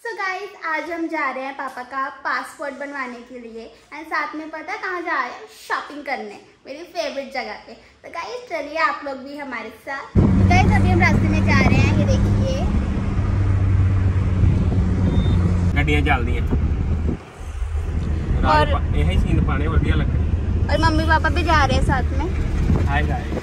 So guys आज हम जा रहे हैं पापा का पासपोर्ट बनवाने के लिए एंड साथ में पता है कहाँ जा रहे हैं? शॉपिंग करने मेरी फेवरेट जगह पे। तो गाइस चलिए आप लोग भी हमारे साथ। तो गाइस अभी हम रास्ते में जा रहे हैं, ये देखिए गड्डियां चल दी हैं और यही सीन पाने बढ़िया लग रही और मम्मी पापा भी जा रहे हैं साथ में। हाय गाइस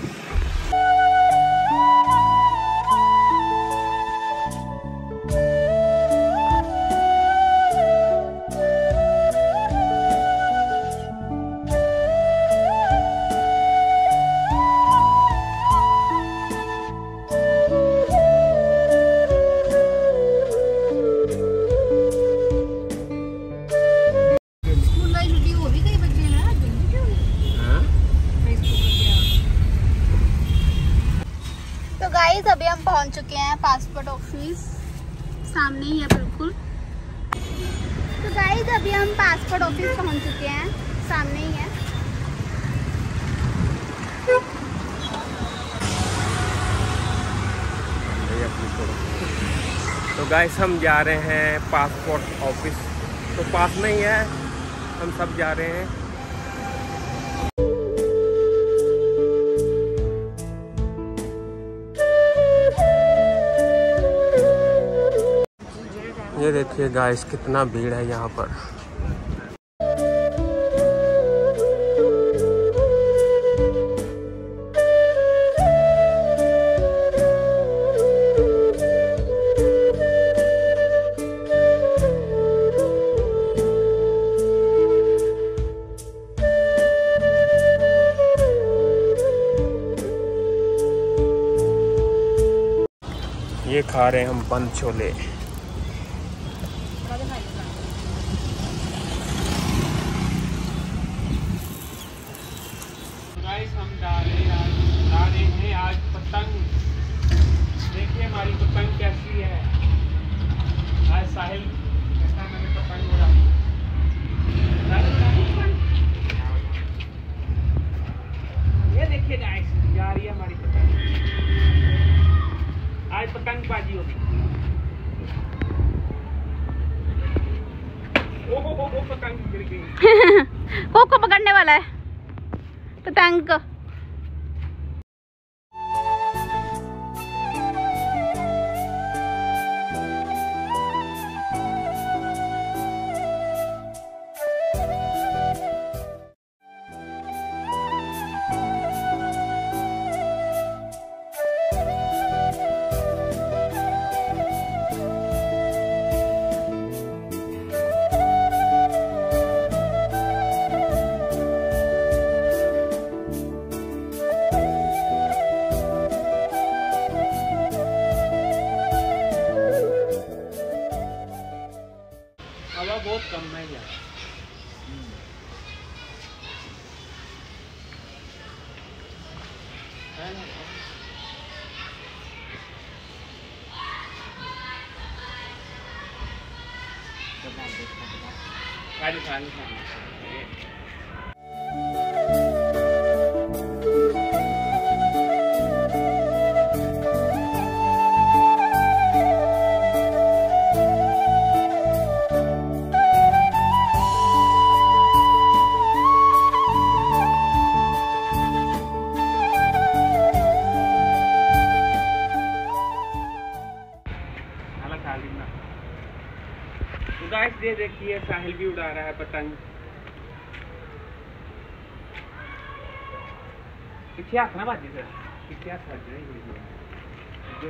अभी हम पहुंच चुके हैं पासपोर्ट ऑफिस, सामने ही है बिल्कुल। तो गाइस अभी हम पासपोर्ट ऑफिस पहुंच चुके हैं, सामने ही है। तो गाइस हम जा रहे हैं पासपोर्ट ऑफिस, तो पास में ही है, हम सब जा रहे हैं। ये देखिए गाइस कितना भीड़ है यहाँ पर। ये खा रहे हैं हम बंद छोले। हम जा रहे हैं आज पतंग। देखिए हमारी पतंग कैसी है। आज साहिल कैसा हमें पतंग उड़ा। ये देखिए गाइस जा रही है हमारी पतंग। आज पतंगबाजी होगी। ओ पतंग गिर गई। को पकड़ने वाला है पतंग को। हवा बहुत कम है यार। तो गाइस ये देखिए साहिल भी उड़ा रहा है पतंग। पीछे हाथ ना बाजी सर, पीछे हाथ बाज रही है।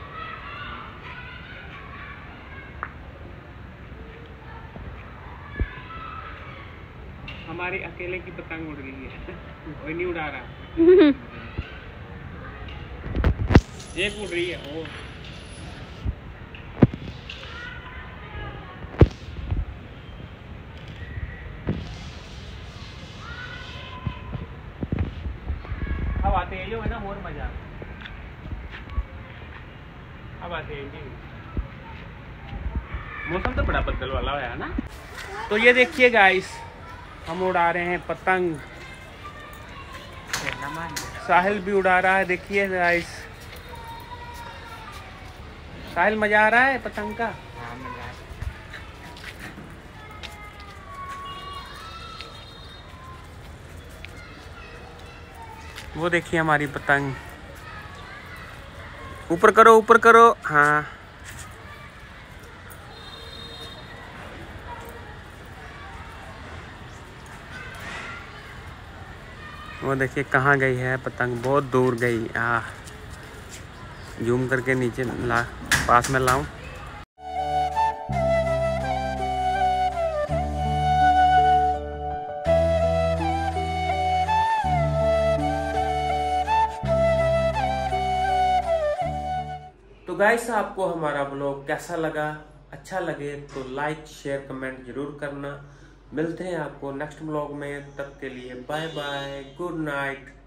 हमारे अकेले की पतंग उड़ रही है, कोई नहीं उड़ा रहा। एक उड़ रही है वो। हवा तेज हो ना और मजा। हवा तेज ही। मौसम तो बड़ा बदल वाला है ना। तो ये देखिए गाइस हम उड़ा रहे हैं पतंग। साहिल भी उड़ा रहा है, देखिए गाइस। साहिल मजा आ रहा है पतंग का? वो देखिए हमारी पतंग, ऊपर करो ऊपर करो। हाँ वो देखिए कहाँ गई है पतंग, बहुत दूर गई। जूम करके नीचे ला, पास में लाऊं। तो गाइस आपको हमारा ब्लॉग कैसा लगा? अच्छा लगे तो लाइक शेयर कमेंट जरूर करना। मिलते हैं आपको नेक्स्ट ब्लॉग में, तब के लिए बाय बाय, गुड नाइट।